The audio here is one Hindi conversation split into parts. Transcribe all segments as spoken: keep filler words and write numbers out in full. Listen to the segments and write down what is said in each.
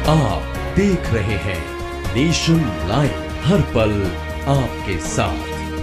आप देख रहे हैं नेशन लाइव, हर पल आपके साथ।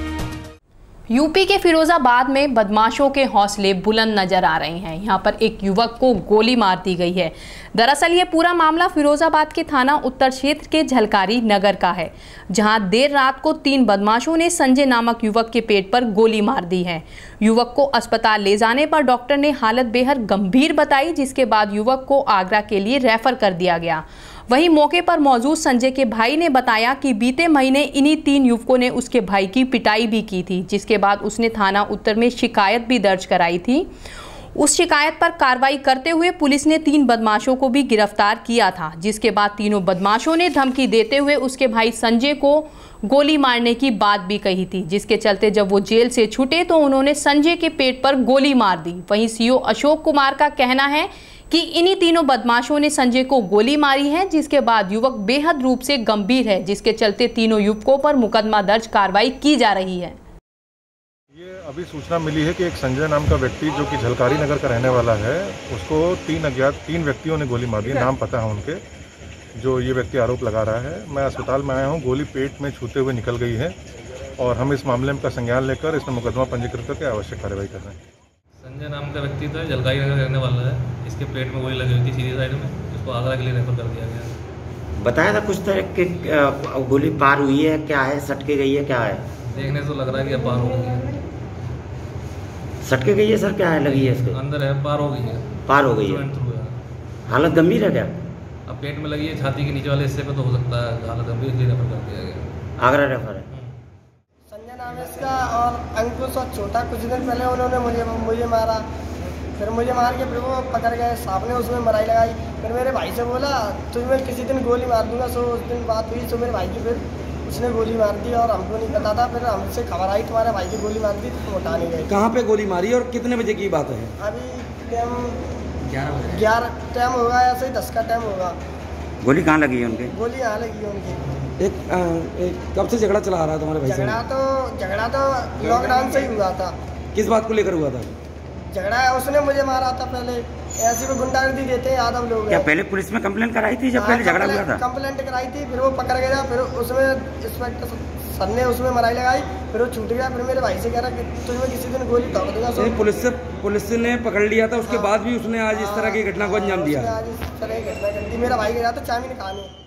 यूपी के फिरोजाबाद में बदमाशों के हौसले बुलंद नजर आ रहे हैं। यहाँ पर एक युवक को गोली मार दी गई है। दरअसल ये पूरा मामला फिरोजाबाद के थाना उत्तर क्षेत्र के झलकारी नगर का है, जहां देर रात को तीन बदमाशों ने संजय नामक युवक के पेट पर गोली मार दी है। युवक को अस्पताल ले जाने पर डॉक्टर ने हालत बेहद गंभीर बताई, जिसके बाद युवक को आगरा के लिए रेफर कर दिया गया। वहीं मौके पर मौजूद संजय के भाई ने बताया कि बीते महीने इन्हीं तीन युवकों ने उसके भाई की पिटाई भी की थी, जिसके बाद उसने थाना उत्तर में शिकायत भी दर्ज कराई थी। उस शिकायत पर कार्रवाई करते हुए पुलिस ने तीन बदमाशों को भी गिरफ्तार किया था, जिसके बाद तीनों बदमाशों ने धमकी देते हुए उसके भाई संजय को गोली मारने की बात भी कही थी, जिसके चलते जब वो जेल से छूटे तो उन्होंने संजय के पेट पर गोली मार दी। वहीं सीओ अशोक कुमार का कहना है कि इन्हीं तीनों बदमाशों ने संजय को गोली मारी है, जिसके बाद युवक बेहद रूप से गंभीर है, जिसके चलते तीनों युवकों पर मुकदमा दर्ज कार्रवाई की जा रही है। ये अभी सूचना मिली है कि एक संजय नाम का व्यक्ति जो कि झलकारी नगर का रहने वाला है, उसको तीन अज्ञात तीन व्यक्तियों ने गोली मार दी। नाम पता है उनके, जो ये व्यक्ति आरोप लगा रहा है। मैं अस्पताल में आया हूँ, गोली पेट में छूते हुए निकल गई है और हम इस मामले का संज्ञान लेकर इसमें मुकदमा पंजीकृत करके आवश्यक कार्रवाई कर रहे हैं। संजय नाम का व्यक्ति था, झलकारी नगर रहने वाला है। इसके पेट में गोली लगी हुई थी सीधी साइड में, इसको आगरा के लिए रेफर कर दिया गया। बताया था कुछ तरह कि गोली पार हुई है, क्या है, सटके गई है, क्या है? देखने से तो लग रहा है कि अब पार हो गई है। सटके गई है सर, क्या है लगी है इसको? अंदर है, पार हो गई है। पार हो गई है। हालत गंभीर है क्या? अब पेट में लगी है, छाती के नीचे वाले हिस्से पे तो हो सकता है हालत गंभीर, इसलिए रेफर कर दिया गया। आगरा रेफर है। संजय नाम है इसका और अंकुश और छोटा। कुछ दिन पहले उन्होंने मुझे मुझे मारा, फिर मुझे मार के फिर वो पकड़ गए, साहब ने उसमें मराई लगाई। फिर मेरे भाई से बोला तुझे मैं किसी दिन गोली मार दूंगा। सो उस दिन बात हुई, सो मेरे भाई की फिर उसने गोली मार दी और हमको नहीं पता था। फिर हमसे खबर आई तुम्हारे भाई की गोली मार दी, तो उठा नहीं गए। कहाँ पे गोली मारी और कितने बजे की बात है? अभी टाइम ग्यारह टाइम होगा, ऐसे ही दस का टाइम होगा। गोली कहाँ लगी है उनके? गोली यहाँ लगी है उनकी। एक, आ, एक कब से झगड़ा चला आ रहा है तुम्हारे भाई से? झगड़ा तो झगड़ा तो लॉकडाउन से ही हुआ था। किस बात को लेकर हुआ था झगड़ा? उसने मुझे मारा था पहले, ऐसी में गुंडागर्दी देते हैं यादव लोग। क्या पहले पुलिस में कंप्लेंट कराई थी जब पहले झगड़ा हुआ था? कंप्लेंट कराई थी, फिर वो पकड़ गया, फिर उसमें इंस्पेक्टर सर ने उसमें मराई लगाई, फिर वो छूट गया। फिर मेरे भाई से कह रहा कि तुझे किसी दिन गोली ठोक दूंगा। पुलिस से पुलिस ने पकड़ लिया था, उसके बाद भी उसने आज इस तरह की घटना को अंजाम दिया। आज इस तरह की घटना कर दी। मेरा भाई गया था चामीन खाने।